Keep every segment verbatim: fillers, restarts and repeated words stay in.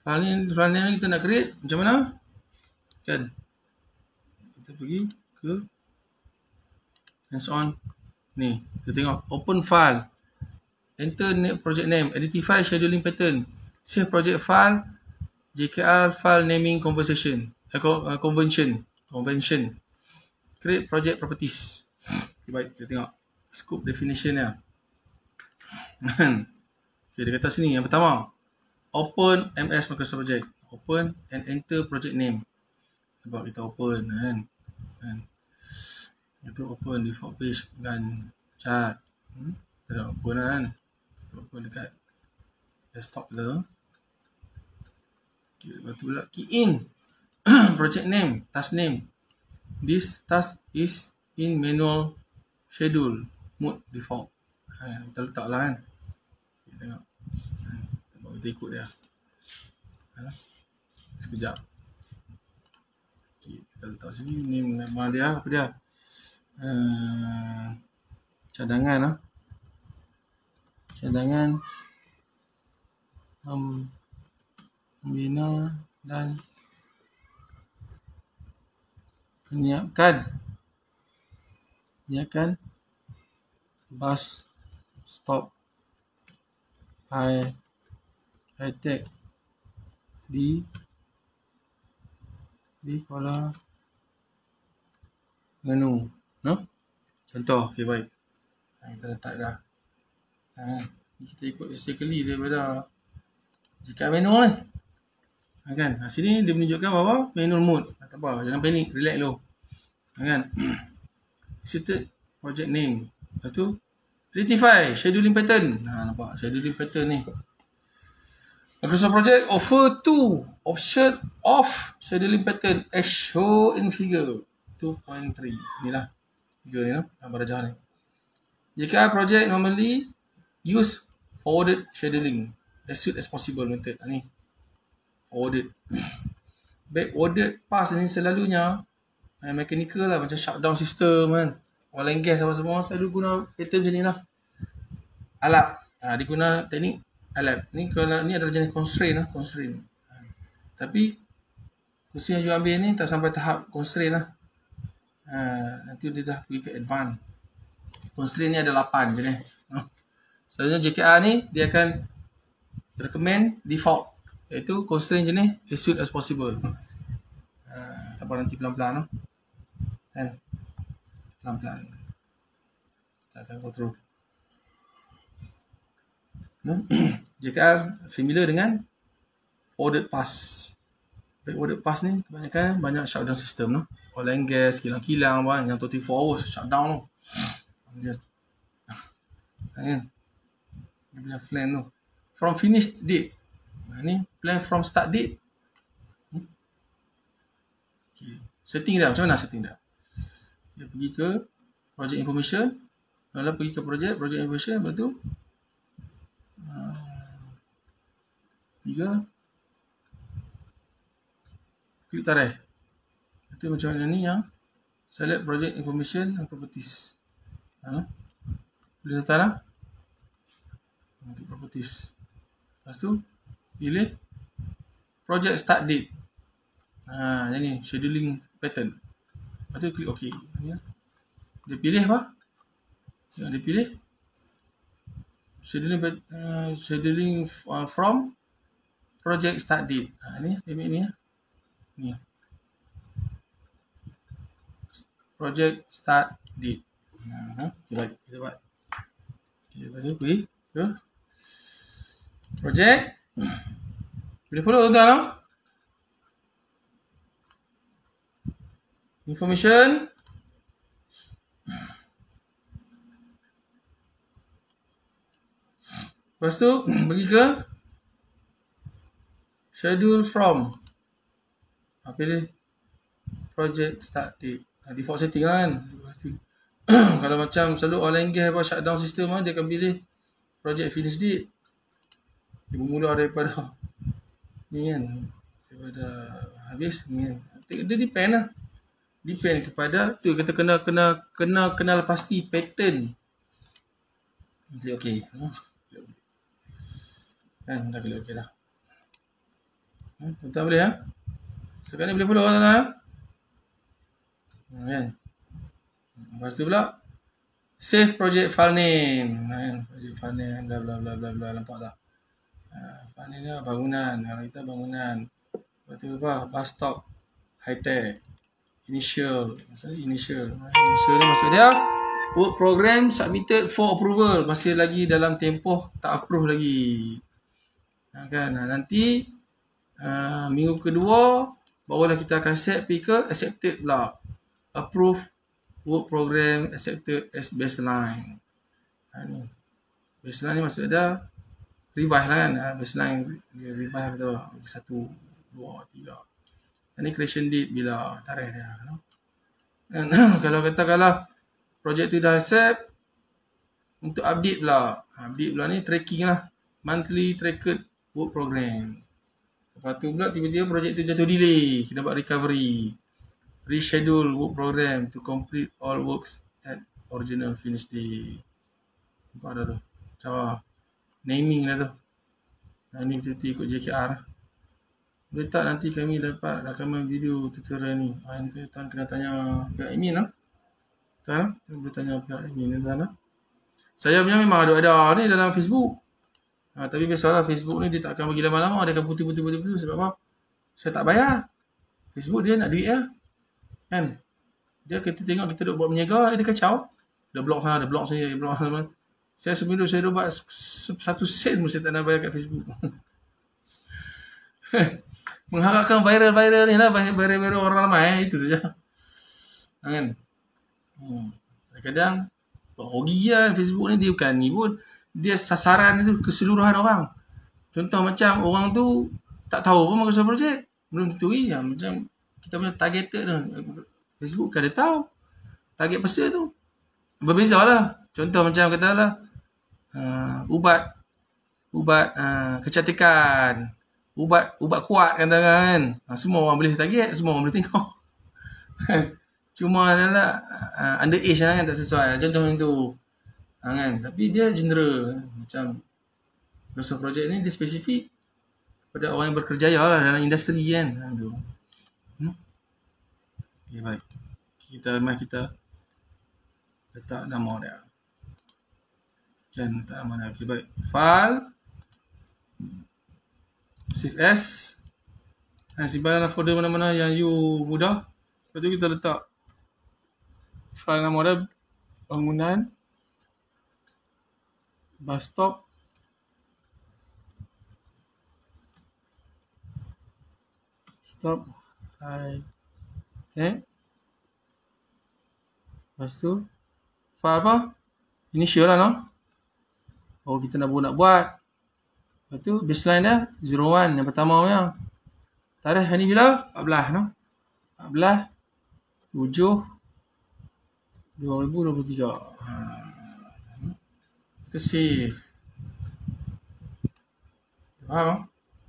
File ni, file ni kita nak create macam mana? Kan? Kita pergi ke hands on. Ni, kita tengok open file. Enter project name, identify scheduling pattern, save project file, J K R file naming conversation, uh, convention, convention, create project properties. Okay, baik, kita tengok scope definition dia. Okay, dia kata sini yang pertama, open M S Microsoft Project, open and enter project name. Sebab kita open kan, kan. Itu open default page dan chart. Hmm? Kita dah open kan, open dekat desktop lah. Okay, lepas tu pula key in project name, task name. This task is in manual schedule mode default. Ha, kita letak lah kan. Okay, tengok. Ha, kita ikut dia. Ha, sekejap. Okay, kita letak sini. Name nama dia apa dia? Uh, cadangan lah. Cadangan um, membina dan menyiapkan menyiapkan bus stop high high tech di di Kuala Menu, no? Contoh, okey baik. Ha, kita letak dah. Ha, kita ikut basically daripada jika menu ni. Ha, kan? Ha, sini dia menunjukkan bahawa manual mode. Tak apa, jangan panik, relax dulu. Ha, kan? Seated project name. Lepas tu identify scheduling pattern. Ha, nampak scheduling pattern ni. Microsoft Project offer two option of scheduling pattern as shown in figure two point three. Inilah figure ni lah, gambar rajah ni. J K R project normally use forwarded scheduling as soon as possible method. Ha, ni forwarded. Backwarded pass ni selalunya eh, mechanical lah, macam shutdown system kan, oil and gas apa semua selalu guna pattern macam ni lah. Alat, ha, dia guna teknik alat. Ni kalau ni adalah jenis constraint lah, constraint. Ha, tapi kursi yang you ambil ni tak sampai tahap constraint lah. Ha, nanti dia dah pergi ke advance. Constraint ni ada lapan jenis. Ha. Selalunya J K R ni dia akan recommend default, iaitu constraint jenis as soon as possible. Ha, tak apa, nanti pelan-pelan lah. Kan? Pelan-pelan. Kita akan go through. No? J K R familiar dengan forwarded pass. Backwarded pass ni kebanyakan banyak shutdown system, no? Oil and gas, kilang-kilang kan, yang dua puluh empat hours shutdown tu. Dia kan? Dia punya plan tu. From finish date. Ni plan from start date. Hmm? Okay. Setting dah, macam mana setting dah? Dia pergi ke project information, lalu pergi ke project, project information, lepas tu tiga klik tarikh. Itu macam mana ni yang select project information and properties. Ha? Boleh letak lah. Untuk properties. Lepas tu pilih project start date. Ha, yang ni scheduling pattern. Lepas tu klik OK. Dia pilih apa? Yang dia pilih scheduling uh, scheduling uh, from project start date. Ha, ni dia ambil ni. Ni. Project start date. Ha, okay, baik. Kita buat. Okay, lepas tu pergi ke project. Boleh follow tuan-tuan no? Information. Lepas tu pergi ke schedule from. Apa dia? Project start date. Default setting lah kan. Kalau macam selalu oil and gas apa shutdown system lah, dia akan pilih project finish date. Dia bermula daripada ni kan, daripada habis ni kan. Dia depend lah. Depend kepada tu, kita kena kena kena kenal pasti pattern. Jadi okey. Kan dah klik okey dah. Hmm, tuan boleh ya? Sekarang ni boleh follow tuan-tuan. Hmm, kan? Lepas tu pula save project file name, kan? Project file name bla bla bla bla bla, nampak tak? Ha, file name ni bangunan, kalau kita bangunan. Lepas tu apa? Bus stop, high tech, initial, maksudnya initial. Initial ni maksud dia work program submitted for approval, masih lagi dalam tempoh tak approve lagi. Ha, kan? Ha, nanti uh, minggu kedua barulah kita akan set pergi ke accepted pula. Approve work program accepted as baseline. Ha, ni. Baseline ni maksud dia revise lah kan. Ha, baseline revise betul. Satu, dua, tiga. Ini creation date bila tarikh dia. No? Dan kalau katakanlah projek tu dah accept, untuk update pula. Update pula ni tracking lah. Monthly tracked work program. Lepas tu pula tiba-tiba projek tu jatuh delay. Kena buat recovery. Reschedule work program to complete all works at original finish day. Nampak dah tu. Cara naming dah tu. Nah, ni betul-betul ikut J K R. Boleh tak nanti kami dapat rakaman video tutorial ni? Ha, ni tuan kena tanya pihak admin lah. Tuan, tuan boleh tanya pihak admin tuan lah. Saya punya memang ada-ada ni dalam Facebook. Ha, tapi biasalah Facebook ni dia tak akan bagi lama-lama. Dia akan putih-putih-putih sebab apa? Saya tak bayar. Facebook dia nak duit ya. Kan? Dia kita tengok kita duk buat berniaga, dia kacau. Dia blok sana, dia blok sini, dia blok sana. Saya seminggu saya duk buat satu sen pun saya tak nak bayar kat Facebook. Mengharapkan viral-viral ni lah, viral-viral orang ramai, itu saja. Kan? Hmm. Kadang hoki lah Facebook ni, dia bukan ni pun. Dia sasaran itu keseluruhan orang. Contoh macam orang tu tak tahu pun maksud projek. Belum tentu ya. Macam kita punya targeted tu. Facebook kan dia tahu. Target peserta tu. Berbeza lah. Contoh macam katalah uh, ubat ubat uh, kecantikan. Ubat ubat kuat katakan. Uh, semua orang boleh target. Semua orang boleh tengok. Cuma adalah uh, underage lah kan, tak sesuai. Contoh yang tu. Ha, kan? Tapi dia general. Macam Microsoft Project ni dia spesifik pada orang yang berkerjaya lah dalam industri kan. Ha, tu. Hmm? Okay, baik. Kita mari kita letak nama dia. Kan, letak nama dia. Okay, baik. File. Save as. Ha, simpan dalam folder mana-mana yang you mudah. Lepas tu kita letak file nama dia bangunan bus stop stop high eh lepas tu file apa initial lah no. Oh kita nak buat nak buat lepas tu baseline dia zero one yang pertama punya tarikh hari ni bila empat belas no empat belas tujuh dua ribu dua puluh tiga. Ha. Itu save. Faham?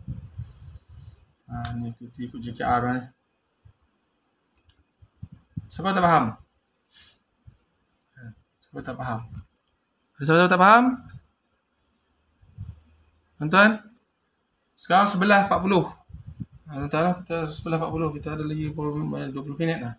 Ha, ni tu ikut J K R ni. Siapa tak faham? Siapa tak faham? Ada siapa tak faham? Tuan-tuan? Sekarang sebelas empat puluh. Ha, tuan-tuan, kita sebelas empat puluh. Kita ada lagi dua puluh minit lah.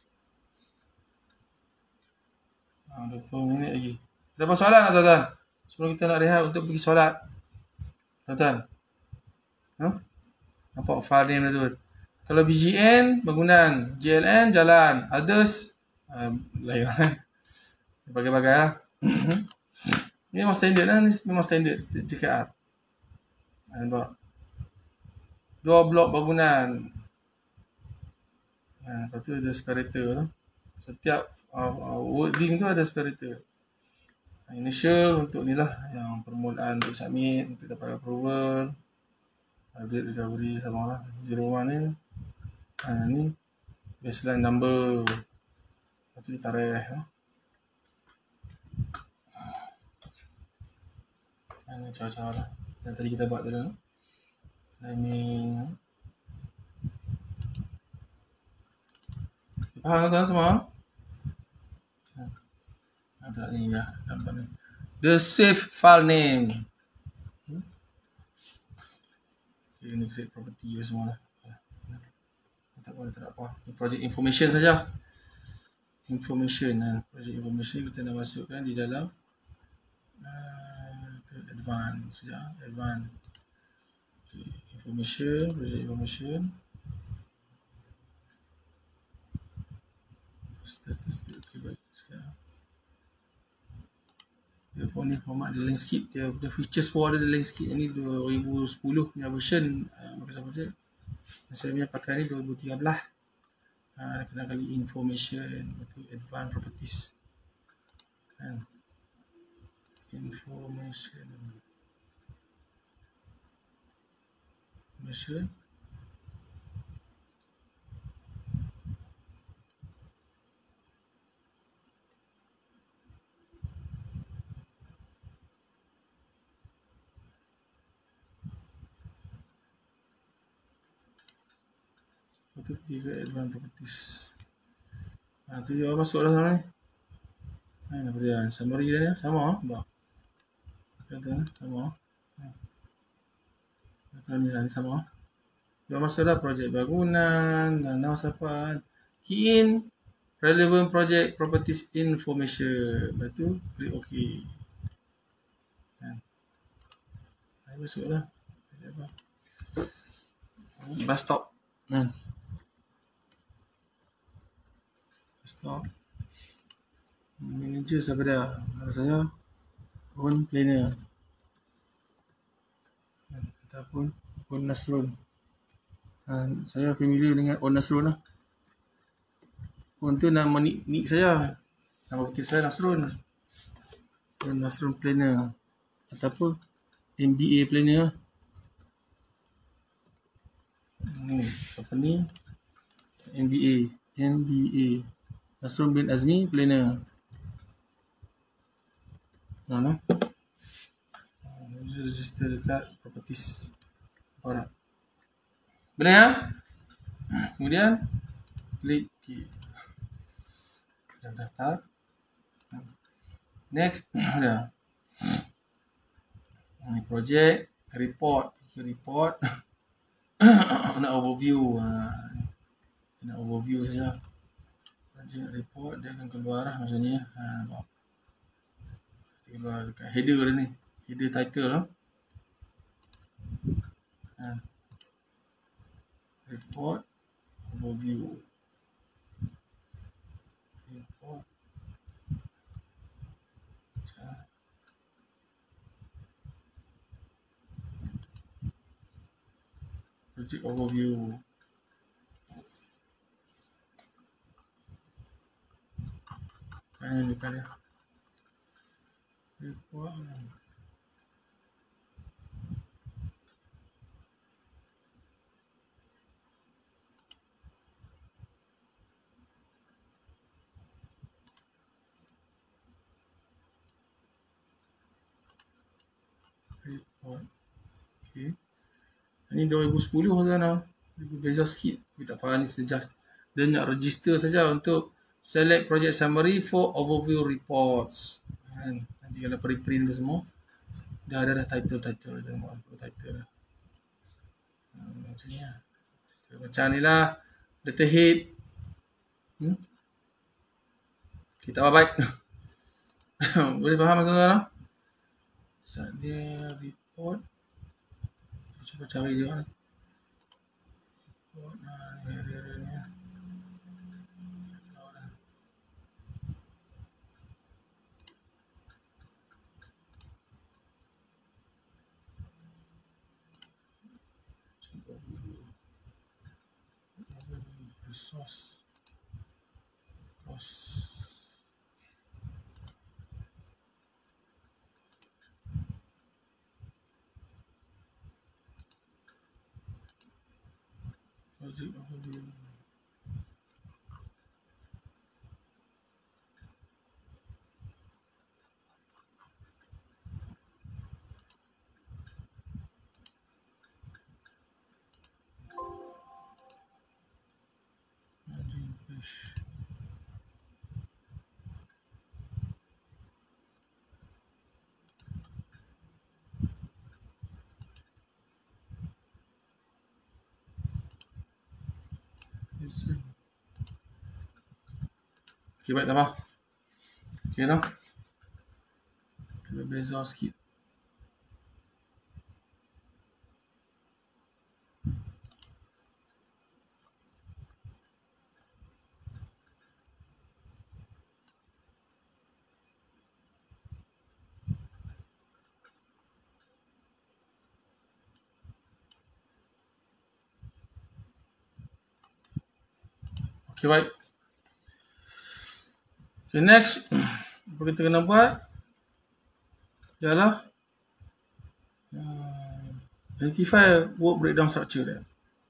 Ha, dua puluh minit lagi. Ada apa soalan tak tuan-tuan? Sebelum kita nak rehat untuk pergi solat. Tuan-tuan. Ha? Nampak file name tu. Kalau B G N, bangunan. J L N, jalan. Others, uh, lain lah. Bagai-bagai lah. Ini memang standard lah. Ini memang standard J K R. Nampak. Dua blok bangunan. Ha, lepas tu ada separator tu. Setiap uh, wording tu ada separator. Initial untuk ni lah yang permulaan untuk submit untuk dapat approval, update recovery sama lah zero one ni. Ha, ni baseline number, lepas tu tarikh ha. Ha, ni cara-cara lah yang tadi kita buat tadi. Naming. Faham tak semua? Tak ni dah nampak ni. The save file name. Dia kena create property semua lah. Tak apa, tak apa. Project information saja. Information, project information kita nak masukkan di dalam uh, advanced saja, advanced okay. Information, project information. Test, test, test. Okay, baik. Sekarang dia pun ni format dia lain sikit, dia punya features pun ada lain sikit. Ini dua ribu sepuluh punya version uh, Microsoft Project. Saya punya pakai ni dua ribu tiga belas. Ha, kena kali information, betul, advanced properties. Ha. Information. Information. Betul, pergi ke advanced properties. Ha, tu dia masuk dah sana ni. Ha, apa dia? Summary dia ni sama ah. Kata sama. Ha. Kata ni ni sama. Dia masuk dah projek bangunan, nama siapa. Key in relevant project properties information. Lepas tu klik OK. Ha. Ha, masuk dah. Apa? Bus stop. Ha. Stop. Manager siapa dia? Saya Pun Planner ataupun On Nasrun. Ha, saya familiar dengan On Nasrun lah. On tu nama nick, nick saya. Nama betul saya Nasrun. On Nasrun Planner ataupun M B A Planner. Hmm, apa ni? M B A. M B A. Nasrun bin Azmi Planner. Mana? Register dekat properties. Orang. Benar ya? Kemudian klik OK. Dan daftar. Next ada. Ini project, report, report. Nak overview. Nak overview saja. Project report dia akan keluar lah macam ni. Ha, keluar dekat header dia ni. Header title lah. Ha. Report overview. Report. Project overview. Ini depan dia. Report. Report. Okay. Ini dua ribu sepuluh sana. Beza sikit. Kita tak faham ni suggest. Dia nak register saja untuk select project summary for overview reports. Kan? Nanti kalau pre-print semua dah ada dah title-title semua. Title dah. Hmm, macam ni lah. Macam ni lah. Letterhead. Hmm? Kita baik. Boleh faham tuan-tuan? Saat dia report. Cuba cari dia ni. Report. Nah, ni dia dia ni. Resource. Cost. Project overview. Okay, baik, tak apa. Okay, tau. Kita beza sikit. Okay, baik. Okay, next. Apa kita kena buat? Ialah uh, identify work breakdown structure dia.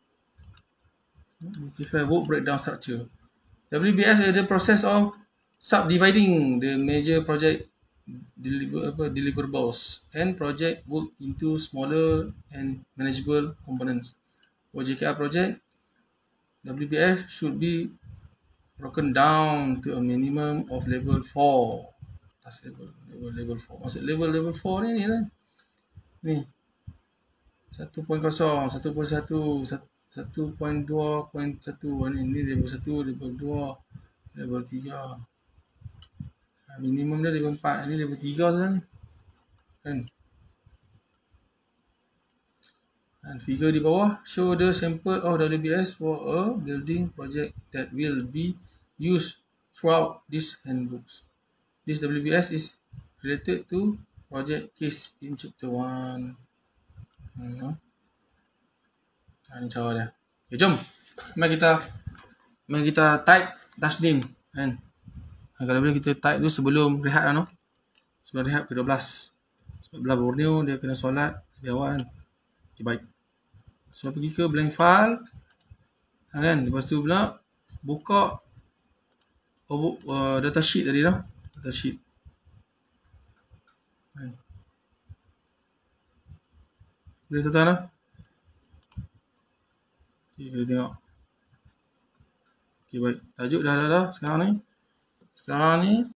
Identify work breakdown structure. W B S is the process of subdividing the major project deliver apa, deliverables and project work into smaller and manageable components. For J K R project, W B S should be broken down to a minimum of level four. Task level, level level four. Maksud level level four ni ni lah. Ni. satu titik kosong, satu titik satu, satu titik dua titik satu. Ni ni level satu, level dua, level tiga. Minimum dia level empat. Ni level tiga saja ni. Kan? Dan figure di bawah show the sample of W B S for a building project that will be used throughout these handbooks. This W B S is related to project case in chapter one. Hmm. Ha, ni cara dia. Okay, jom. Mari kita mari kita type task name kan. Kalau boleh kita type dulu sebelum rehat kan. No? Sebelum rehat ke dua belas. Sebab belah Borneo dia kena solat di awal kan. Okay, baik. So pergi ke blank file. Ha, kan. Lepas tu pula buka oh, uh, data sheet tadi dah. Data sheet. Kan. Boleh tuan-tuan lah. Okay, kita tengok. Okay, baik. Tajuk dah ada dah sekarang ni. Sekarang ni